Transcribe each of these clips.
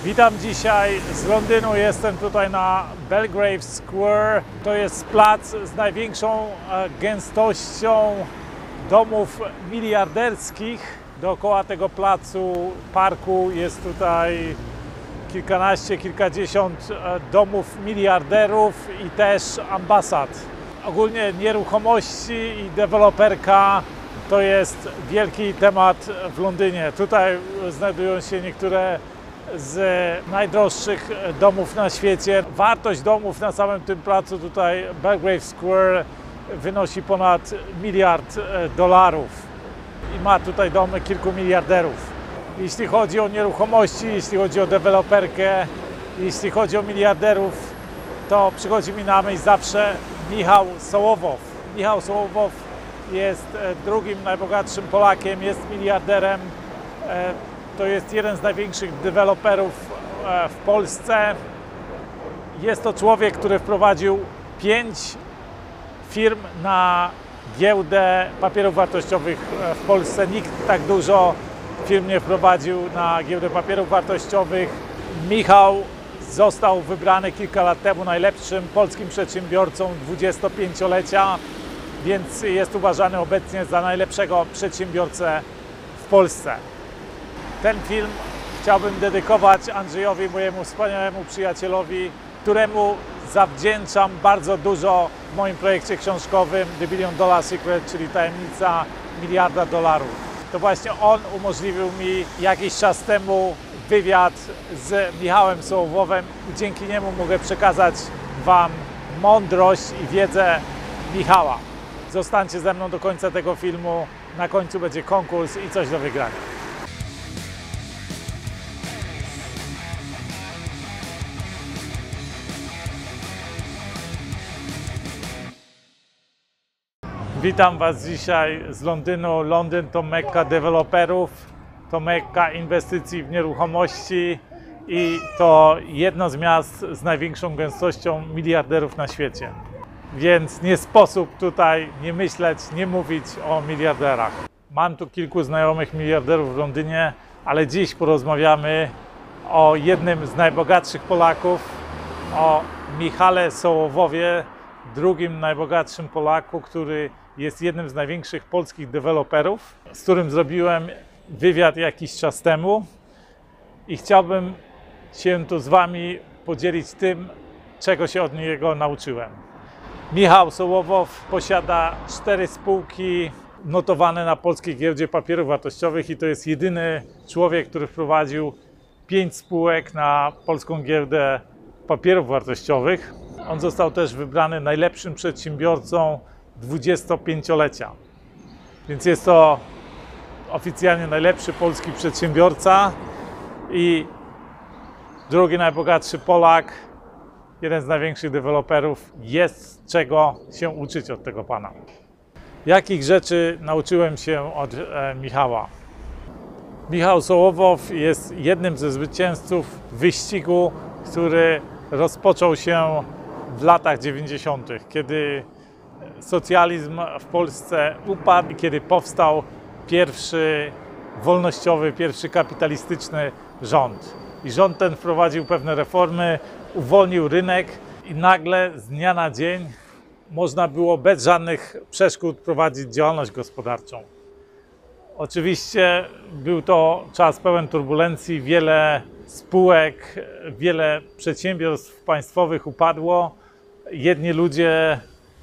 Witam dzisiaj z Londynu, jestem tutaj na Belgrave Square. To jest plac z największą gęstością domów miliarderskich. Dookoła tego parku jest tutaj kilkanaście, kilkadziesiąt domów miliarderów i też ambasad. Ogólnie nieruchomości i deweloperka to jest wielki temat w Londynie. Tutaj znajdują się niektóre z najdroższych domów na świecie. Wartość domów na samym tym placu tutaj Belgrave Square wynosi ponad $1 miliard i ma tutaj domy kilku miliarderów. Jeśli chodzi o nieruchomości, jeśli chodzi o deweloperkę, jeśli chodzi o miliarderów, to przychodzi mi na myśl zawsze Michał Sołowow. Michał Sołowow jest drugim najbogatszym Polakiem, jest miliarderem. To jest jeden z największych deweloperów w Polsce. Jest to człowiek, który wprowadził 5 firm na giełdę papierów wartościowych w Polsce. Nikt tak dużo firm nie wprowadził na giełdę papierów wartościowych. Michał został wybrany kilka lat temu najlepszym polskim przedsiębiorcą 25-lecia, więc jest uważany obecnie za najlepszego przedsiębiorcę w Polsce. Ten film chciałbym dedykować Andrzejowi, mojemu wspaniałemu przyjacielowi, któremu zawdzięczam bardzo dużo w moim projekcie książkowym The $1 Billion Secret, czyli tajemnica $1 miliarda. To właśnie on umożliwił mi jakiś czas temu wywiad z Michałem Sołowowem i dzięki niemu mogę przekazać Wam mądrość i wiedzę Michała. Zostańcie ze mną do końca tego filmu, na końcu będzie konkurs i coś do wygrania. Witam Was dzisiaj z Londynu. Londyn to mekka deweloperów, to mekka inwestycji w nieruchomości i to jedno z miast z największą gęstością miliarderów na świecie. Więc nie sposób tutaj nie myśleć, nie mówić o miliarderach. Mam tu kilku znajomych miliarderów w Londynie, ale dziś porozmawiamy o jednym z najbogatszych Polaków, o Michale Sołowowie, drugim najbogatszym Polaku, który jest jednym z największych polskich deweloperów, z którym zrobiłem wywiad jakiś czas temu i chciałbym się tu z Wami podzielić tym, czego się od niego nauczyłem. Michał Sołowow posiada 4 spółki notowane na polskiej giełdzie papierów wartościowych i to jest jedyny człowiek, który wprowadził 5 spółek na polską giełdę papierów wartościowych. On został też wybrany najlepszym przedsiębiorcą 25-lecia. Więc jest to oficjalnie najlepszy polski przedsiębiorca i drugi najbogatszy Polak, jeden z największych deweloperów. Jest czego się uczyć od tego pana. Jakich rzeczy nauczyłem się od Michała? Michał Sołowow jest jednym ze zwycięzców wyścigu, który rozpoczął się w latach 90., kiedy socjalizm w Polsce upadł, kiedy powstał pierwszy wolnościowy, pierwszy kapitalistyczny rząd. I rząd ten wprowadził pewne reformy, uwolnił rynek i nagle z dnia na dzień można było bez żadnych przeszkód prowadzić działalność gospodarczą. Oczywiście był to czas pełen turbulencji, wiele spółek, wiele przedsiębiorstw państwowych upadło. Jedni ludzie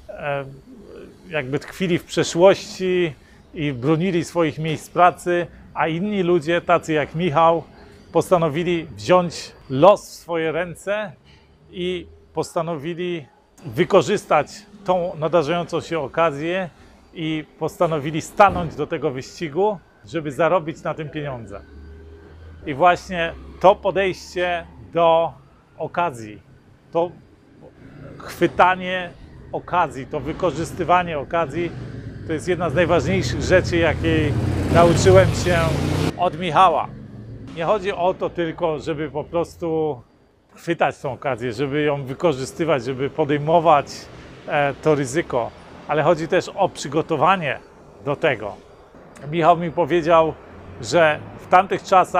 jakby tkwili w przeszłości i bronili swoich miejsc pracy, a inni ludzie, tacy jak Michał, postanowili wziąć los w swoje ręce i postanowili wykorzystać tą nadarzającą się okazję i postanowili stanąć do tego wyścigu, żeby zarobić na tym pieniądze. I właśnie to podejście do okazji, to chwytanie okazji, to wykorzystywanie okazji, to jest jedna z najważniejszych rzeczy, jakiej nauczyłem się od Michała. Nie chodzi o to tylko, żeby po prostu chwytać tą okazję, żeby ją wykorzystywać, żeby podejmować to ryzyko, ale chodzi też o przygotowanie do tego. Michał mi powiedział, że w tamtych czasach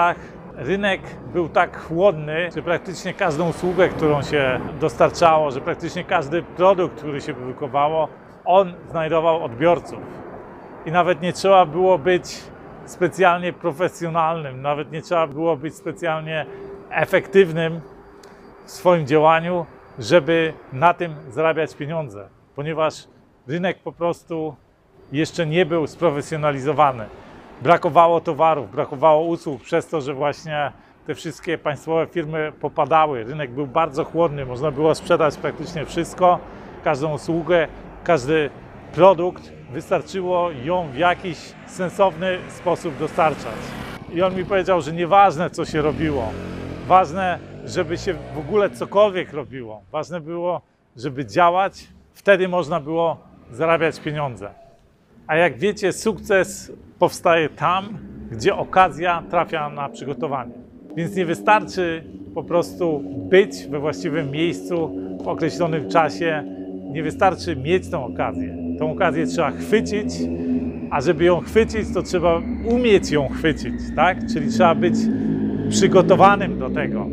rynek był tak chłodny, że praktycznie każdą usługę, którą się dostarczało, że praktycznie każdy produkt, który się produkowało, on znajdował odbiorców. I nawet nie trzeba było być specjalnie profesjonalnym, nawet nie trzeba było być specjalnie efektywnym w swoim działaniu, żeby na tym zarabiać pieniądze, ponieważ rynek po prostu jeszcze nie był sprofesjonalizowany. Brakowało towarów, brakowało usług przez to, że właśnie te wszystkie państwowe firmy popadały. Rynek był bardzo chłodny, można było sprzedać praktycznie wszystko, każdą usługę, każdy produkt, wystarczyło ją w jakiś sensowny sposób dostarczać. I on mi powiedział, że nieważne co się robiło, ważne, żeby się w ogóle cokolwiek robiło. Ważne było, żeby działać, wtedy można było zarabiać pieniądze. A jak wiecie, sukces powstaje tam, gdzie okazja trafia na przygotowanie. Więc nie wystarczy po prostu być we właściwym miejscu w określonym czasie. Nie wystarczy mieć tą okazję. Tą okazję trzeba chwycić, a żeby ją chwycić, to trzeba umieć ją chwycić, tak? Czyli trzeba być przygotowanym do tego.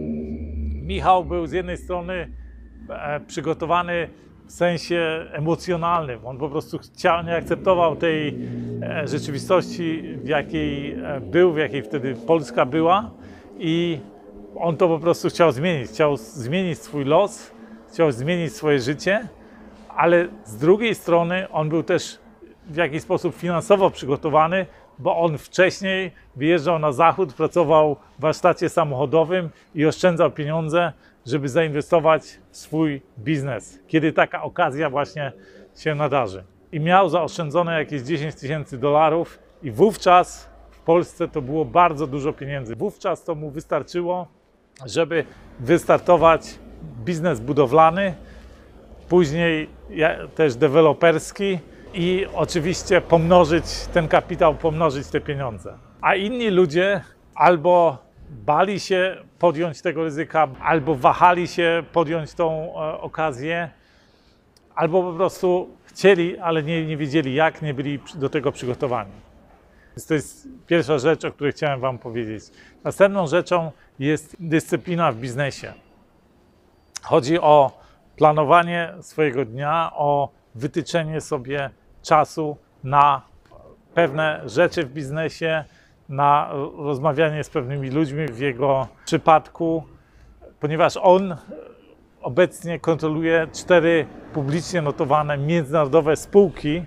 Michał był z jednej strony przygotowany w sensie emocjonalnym. On po prostu nie akceptował tej rzeczywistości, w jakiej był, w jakiej wtedy Polska była i on to po prostu chciał zmienić swój los, chciał zmienić swoje życie, ale z drugiej strony on był też w jakiś sposób finansowo przygotowany, bo on wcześniej wyjeżdżał na zachód, pracował w warsztacie samochodowym i oszczędzał pieniądze, żeby zainwestować w swój biznes, kiedy taka okazja właśnie się nadarzy. I miał zaoszczędzone jakieś 10 000 dolarów i wówczas w Polsce to było bardzo dużo pieniędzy. Wówczas to mu wystarczyło, żeby wystartować biznes budowlany, później też deweloperski i oczywiście pomnożyć ten kapitał, pomnożyć te pieniądze. A inni ludzie albo bali się podjąć tego ryzyka, albo wahali się podjąć tą okazję, albo po prostu chcieli, ale nie wiedzieli jak, nie byli do tego przygotowani. Więc to jest pierwsza rzecz, o której chciałem Wam powiedzieć. Następną rzeczą jest dyscyplina w biznesie. Chodzi o planowanie swojego dnia, o wytyczenie sobie czasu na pewne rzeczy w biznesie, na rozmawianie z pewnymi ludźmi w jego przypadku, ponieważ on obecnie kontroluje 4 publicznie notowane międzynarodowe spółki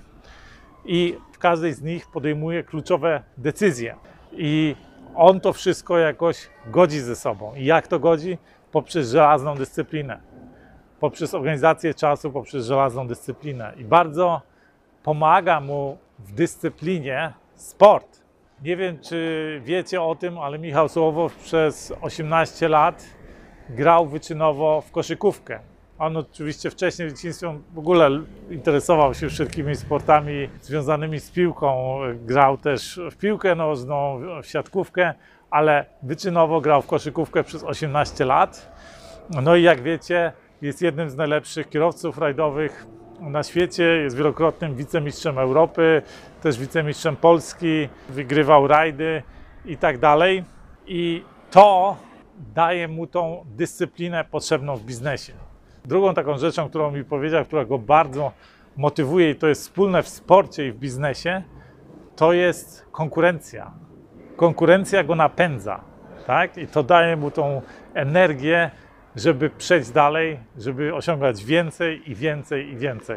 i w każdej z nich podejmuje kluczowe decyzje. I on to wszystko jakoś godzi ze sobą. I jak to godzi? Poprzez żelazną dyscyplinę. Poprzez organizację czasu, poprzez żelazną dyscyplinę. I bardzo pomaga mu w dyscyplinie sport. Nie wiem, czy wiecie o tym, ale Michał Sołowow przez 18 lat grał wyczynowo w koszykówkę. On oczywiście wcześniej w dzieciństwie w ogóle interesował się wszelkimi sportami związanymi z piłką. Grał też w piłkę nożną, w siatkówkę, ale wyczynowo grał w koszykówkę przez 18 lat. No i jak wiecie, jest jednym z najlepszych kierowców rajdowych na świecie, jest wielokrotnym wicemistrzem Europy, też wicemistrzem Polski, wygrywał rajdy i tak dalej. I to daje mu tą dyscyplinę potrzebną w biznesie. Drugą taką rzeczą, którą mi powiedział, która go bardzo motywuje i to jest wspólne w sporcie i w biznesie, to jest konkurencja. Konkurencja go napędza, tak? I to daje mu tą energię, żeby przejść dalej, żeby osiągać więcej i więcej i więcej.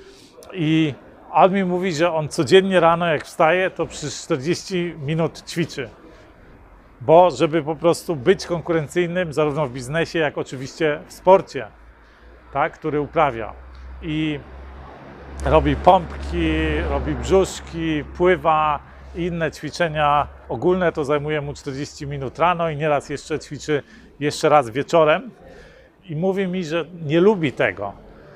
I on mi mówi, że on codziennie rano jak wstaje, to przez 40 minut ćwiczy. Bo żeby po prostu być konkurencyjnym zarówno w biznesie, jak oczywiście w sporcie, tak, który uprawia. I robi pompki, robi brzuszki, pływa i inne ćwiczenia ogólne, to zajmuje mu 40 minut rano i nieraz jeszcze ćwiczy jeszcze raz wieczorem. I mówi mi, że nie lubi tego,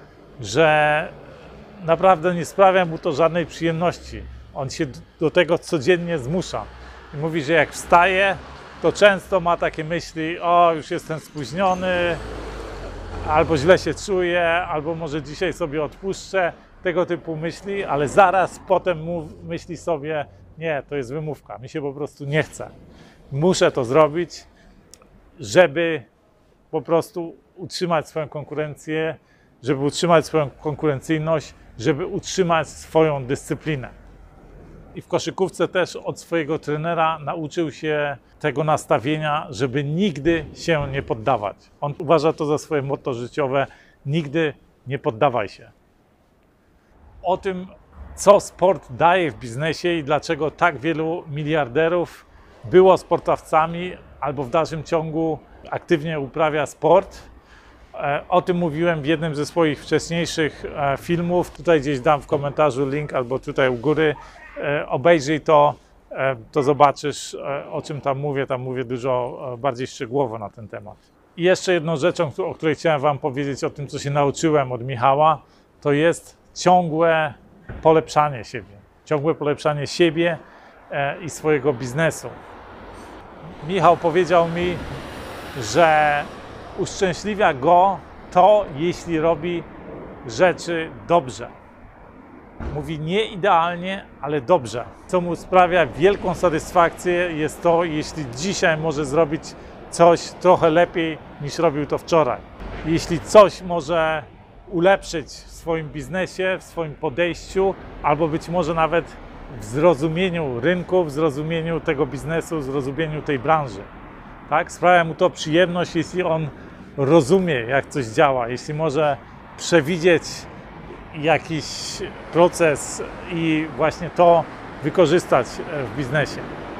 że naprawdę nie sprawia mu to żadnej przyjemności. On się do tego codziennie zmusza. I mówi, że jak wstaje, to często ma takie myśli, o już jestem spóźniony, albo źle się czuję, albo może dzisiaj sobie odpuszczę, tego typu myśli, ale zaraz potem myśli sobie, nie, to jest wymówka, mi się po prostu nie chce. muszę to zrobić, żeby po prostu utrzymać swoją konkurencję, żeby utrzymać swoją konkurencyjność, żeby utrzymać swoją dyscyplinę. I w koszykówce też od swojego trenera nauczył się tego nastawienia, żeby nigdy się nie poddawać. On uważa to za swoje motto życiowe: nigdy nie poddawaj się. O tym, co sport daje w biznesie i dlaczego tak wielu miliarderów było sportowcami albo w dalszym ciągu aktywnie uprawia sport. O tym mówiłem w jednym ze swoich wcześniejszych filmów. Tutaj gdzieś dam w komentarzu link albo tutaj u góry. Obejrzyj to, to zobaczysz, o czym tam mówię. Tam mówię dużo bardziej szczegółowo na ten temat. I jeszcze jedną rzeczą, o której chciałem Wam powiedzieć, o tym, co się nauczyłem od Michała, to jest ciągłe polepszanie siebie. Ciągłe polepszanie siebie i swojego biznesu. Michał powiedział mi, że uszczęśliwia go to, jeśli robi rzeczy dobrze. Mówi nie idealnie, ale dobrze. Co mu sprawia wielką satysfakcję, jest to, jeśli dzisiaj może zrobić coś trochę lepiej niż robił to wczoraj. Jeśli coś może ulepszyć w swoim biznesie, w swoim podejściu, albo być może nawet w zrozumieniu rynku, w zrozumieniu tego biznesu, w zrozumieniu tej branży. Tak? Sprawia mu to przyjemność, jeśli on rozumie, jak coś działa, jeśli może przewidzieć jakiś proces i właśnie to wykorzystać w biznesie.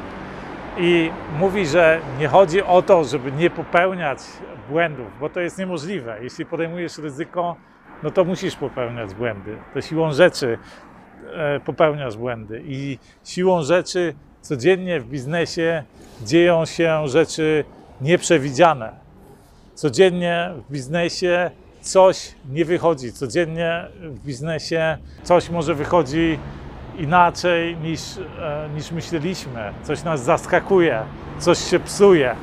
I mówi, że nie chodzi o to, żeby nie popełniać błędów, bo to jest niemożliwe. Jeśli podejmujesz ryzyko, no to musisz popełniać błędy. To siłą rzeczy popełniasz błędy i siłą rzeczy codziennie w biznesie dzieją się rzeczy nieprzewidziane. Codziennie w biznesie coś nie wychodzi. Codziennie w biznesie coś może wychodzi inaczej niż myśleliśmy. Coś nas zaskakuje, coś się psuje.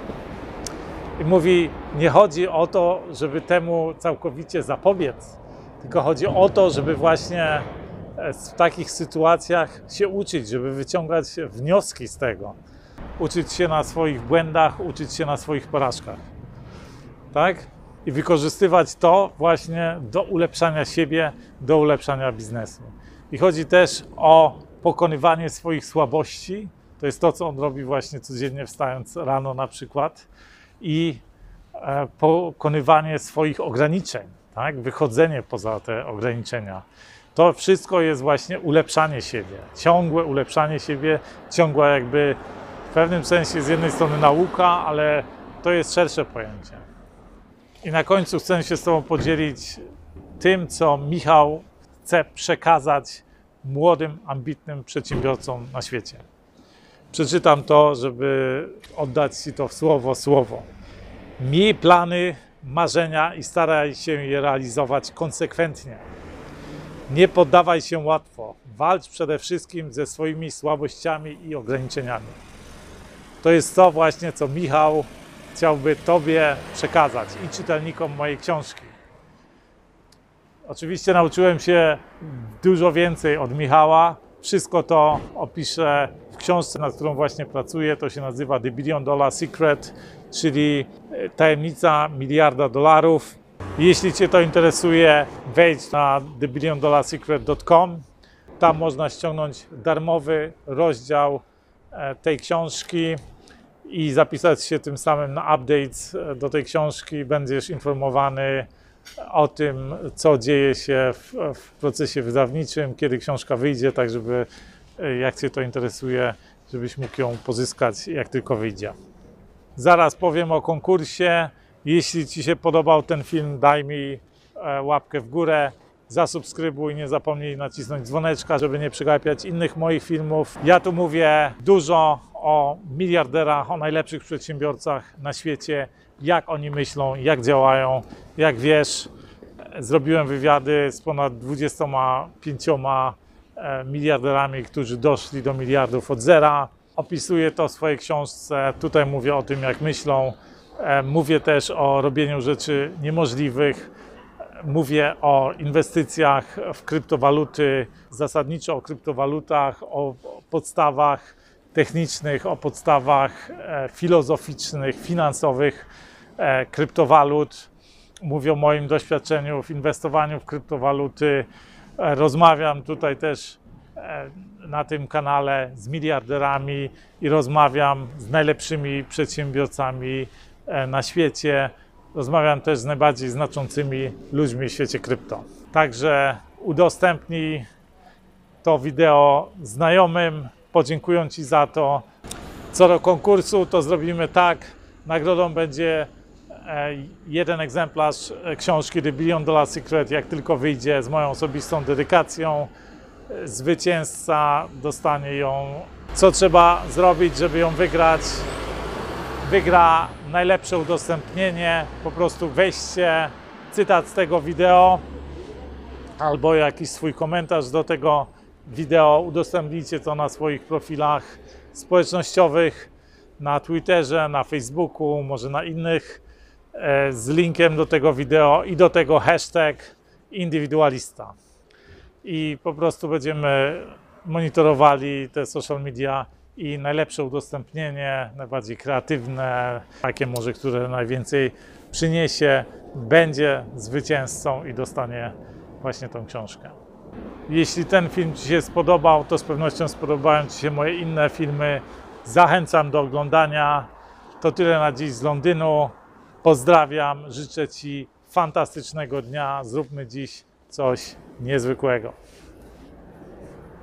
I mówi, nie chodzi o to, żeby temu całkowicie zapobiec, tylko chodzi o to, żeby właśnie w takich sytuacjach się uczyć, żeby wyciągać wnioski z tego. Uczyć się na swoich błędach, uczyć się na swoich porażkach. Tak? I wykorzystywać to właśnie do ulepszania siebie, do ulepszania biznesu. I chodzi też o pokonywanie swoich słabości. To jest to, co on robi właśnie codziennie, wstając rano na przykład. I pokonywanie swoich ograniczeń, tak? Wychodzenie poza te ograniczenia. To wszystko jest właśnie ulepszanie siebie. Ciągłe ulepszanie siebie, ciągła jakby w pewnym sensie z jednej strony nauka, ale to jest szersze pojęcie. I na końcu chcę się z Tobą podzielić tym, co Michał chce przekazać młodym, ambitnym przedsiębiorcom na świecie. Przeczytam to, żeby oddać Ci to słowo. Miej plany, marzenia i staraj się je realizować konsekwentnie. Nie poddawaj się łatwo. Walcz przede wszystkim ze swoimi słabościami i ograniczeniami. To jest to właśnie, co Michał chciałby Tobie przekazać i czytelnikom mojej książki. Oczywiście nauczyłem się dużo więcej od Michała. Wszystko to opiszę w książce, nad którą właśnie pracuję. To się nazywa The $1 Billion Secret, czyli tajemnica miliarda dolarów. Jeśli Cię to interesuje, wejdź na thebilliondollarsecret.com. Tam można ściągnąć darmowy rozdział tej książki i zapisać się tym samym na updates do tej książki. Będziesz informowany o tym, co dzieje się w procesie wydawniczym, kiedy książka wyjdzie, tak żeby, jak Cię to interesuje, żebyś mógł ją pozyskać, jak tylko wyjdzie. Zaraz powiem o konkursie. Jeśli Ci się podobał ten film, daj mi łapkę w górę, zasubskrybuj, nie zapomnij nacisnąć dzwoneczka, żeby nie przegapiać innych moich filmów. Ja tu mówię dużo o miliarderach, o najlepszych przedsiębiorcach na świecie, jak oni myślą, jak działają. Jak wiesz, zrobiłem wywiady z ponad 25 miliarderami, którzy doszli do miliardów od zera. Opisuję to w swojej książce. Tutaj mówię o tym, jak myślą. Mówię też o robieniu rzeczy niemożliwych. Mówię o inwestycjach w kryptowaluty, zasadniczo o kryptowalutach, o podstawach, technicznych, o podstawach filozoficznych, finansowych kryptowalut. Mówię o moim doświadczeniu w inwestowaniu w kryptowaluty. Rozmawiam tutaj też na tym kanale z miliarderami i rozmawiam z najlepszymi przedsiębiorcami na świecie. Rozmawiam też z najbardziej znaczącymi ludźmi w świecie krypto. Także udostępnij to wideo znajomym, podziękują Ci za to. Co do konkursu, to zrobimy tak. Nagrodą będzie jeden egzemplarz książki The $1 Billion Secret, jak tylko wyjdzie, z moją osobistą dedykacją. Zwycięzca dostanie ją. Co trzeba zrobić, żeby ją wygrać? Wygra najlepsze udostępnienie, po prostu weźcie cytat z tego wideo albo jakiś swój komentarz do tego wideo, udostępnijcie to na swoich profilach społecznościowych, na Twitterze, na Facebooku, może na innych, z linkiem do tego wideo i do tego hashtag indywidualista. I po prostu będziemy monitorowali te social media i najlepsze udostępnienie, najbardziej kreatywne, takie może, które najwięcej przyniesie, będzie zwycięzcą i dostanie właśnie tą książkę. Jeśli ten film Ci się spodobał, to z pewnością spodobają Ci się moje inne filmy. Zachęcam do oglądania. To tyle na dziś z Londynu. Pozdrawiam, życzę Ci fantastycznego dnia. Zróbmy dziś coś niezwykłego.